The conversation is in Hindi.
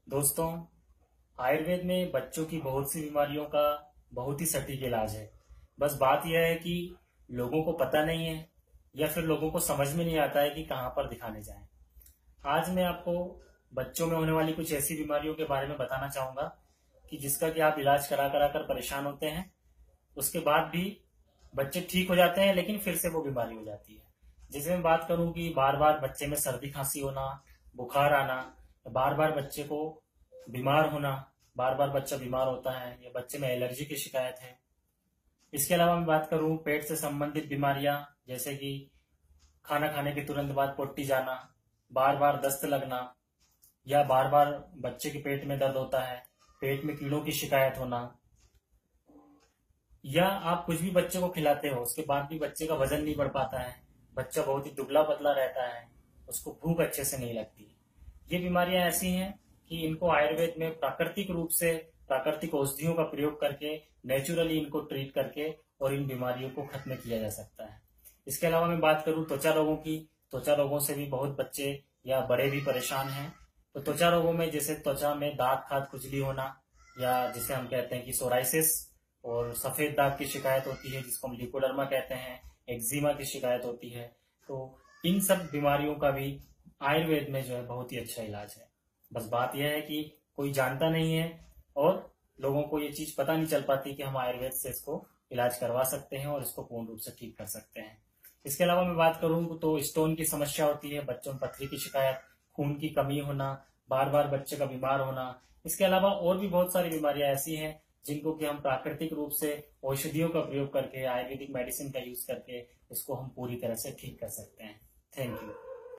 दोस्तों, आयुर्वेद में बच्चों की बहुत सी बीमारियों का बहुत ही सटीक इलाज है। बस बात यह है कि लोगों को पता नहीं है या फिर लोगों को समझ में नहीं आता है कि कहाँ पर दिखाने जाएं। आज मैं आपको बच्चों में होने वाली कुछ ऐसी बीमारियों के बारे में बताना चाहूंगा कि जिसका कि आप इलाज करा करा कर परेशान होते हैं। उसके बाद भी बच्चे ठीक हो जाते हैं, लेकिन फिर से वो बीमारी हो जाती है। जैसे मैं बात करूं कि बार बार बच्चे में सर्दी खांसी होना, बुखार आना, बार बार बच्चे को बीमार होना, बार बार बच्चा बीमार होता है या बच्चे में एलर्जी की शिकायत है। इसके अलावा मैं बात करूं पेट से संबंधित बीमारियां, जैसे कि खाना खाने के तुरंत बाद पोटी जाना, बार बार दस्त लगना, या बार बार बच्चे के पेट में दर्द होता है, पेट में कीड़ों की शिकायत होना, या आप कुछ भी बच्चे को खिलाते हो उसके बाद भी बच्चे का वजन नहीं बढ़ पाता है, बच्चा बहुत ही दुबला पतला रहता है, उसको भूख अच्छे से नहीं लगती। ये बीमारियां ऐसी हैं कि इनको आयुर्वेद में प्राकृतिक रूप से प्राकृतिक औषधियों का प्रयोग करके नेचुरली इनको ट्रीट करके और इन बीमारियों को खत्म किया जा सकता है। इसके अलावा मैं बात करूं त्वचा रोगों की, त्वचा रोगों से भी बहुत बच्चे या बड़े भी परेशान हैं। तो त्वचा रोगों में जैसे त्वचा में दाग खाद खुजली होना, या जिसे हम कहते हैं कि सोराइसिस, और सफेद दाग की शिकायत होती है जिसको हम लिकोडर्मा कहते हैं, एक्जिमा की शिकायत होती है। तो इन सब बीमारियों का भी आयुर्वेद में जो है बहुत ही अच्छा इलाज है। बस बात यह है कि कोई जानता नहीं है और लोगों को ये चीज पता नहीं चल पाती कि हम आयुर्वेद से इसको इलाज करवा सकते हैं और इसको पूर्ण रूप से ठीक कर सकते हैं। इसके अलावा मैं बात करूं तो स्टोन की समस्या होती है, बच्चों में पथरी की शिकायत, खून की कमी होना, बार बार बच्चे का बीमार होना। इसके अलावा और भी बहुत सारी बीमारियां ऐसी हैं जिनको कि हम प्राकृतिक रूप से औषधियों का प्रयोग करके, आयुर्वेदिक मेडिसिन का यूज करके इसको हम पूरी तरह से ठीक कर सकते हैं। Thank you.